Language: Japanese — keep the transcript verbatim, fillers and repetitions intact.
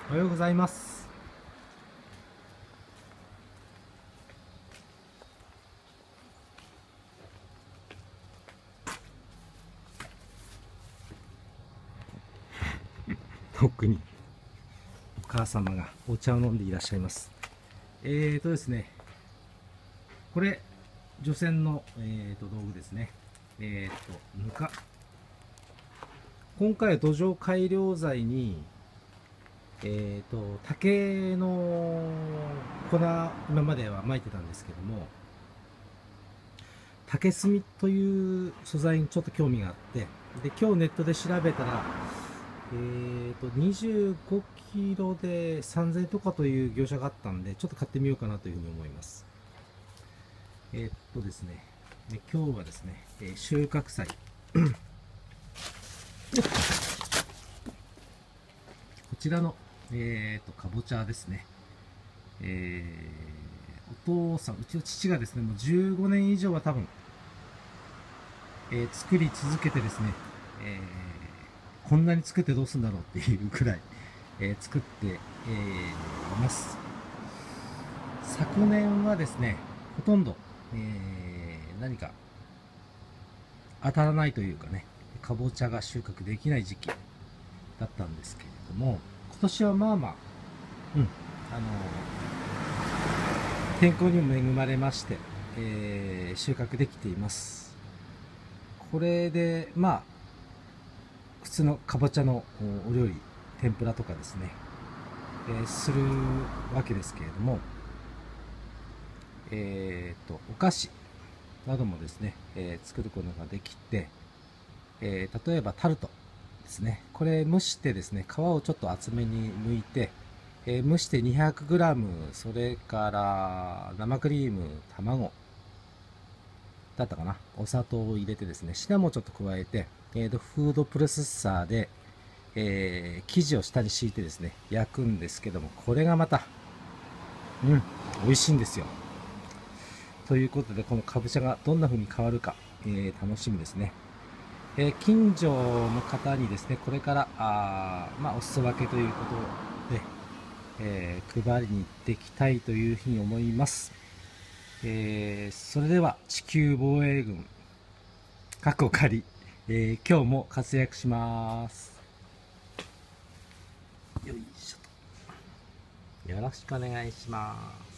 おはようございます。奥にお母様がお茶を飲んでいらっしゃいます。えーとですね、これ、除染の、えーと道具ですね。えーと、ぬか。今回は土壌改良剤に、えーと、竹の粉、今までは撒いてたんですけども、竹炭という素材にちょっと興味があって、で、今日ネットで調べたら、えーと、にじゅうごキロでさんぜんえんとかという業者があったんで、ちょっと買ってみようかなというふうに思います。えーっとですね、で今日はですね、えー収穫祭。こちらの、えーと、かぼちゃですね。えーお父さん、うちの父がですね、もうじゅうごねん以上は多分、えー作り続けてですね、えーこんなに作ってどうするんだろうっていうくらい、えー作って、えーいます。昨年はですね、ほとんど、えー何か当たらないというかね、かぼちゃが収穫できない時期だったんですけれども、今年はまあまあ、うん、あの天候にも恵まれまして、えー収穫できています。これで、まあ、普通のかぼちゃのお料理、天ぷらとかですね、えーするわけですけれども、えーと、お菓子などもですね、えー作ることができて、えー例えばタルトですね。これ蒸してですね、皮をちょっと厚めに剥いて、えー蒸して にひゃくグラム、それから生クリーム、卵だったかな。お砂糖を入れてですね、シナモンちょっと加えて、えーと、フードプロセッサーで、えー生地を下に敷いてですね、焼くんですけども、これがまた、うん、美味しいんですよ。ということで、このかぼちゃがどんな風に変わるか、えー楽しみですね。えー近所の方にですね、これから、あまあ、お裾分けということで、えー配りに行っていきたいというふうに思います。えーそれでは、地球防衛軍、過去仮、えー今日も活躍します。よいしょと。よろしくお願いします。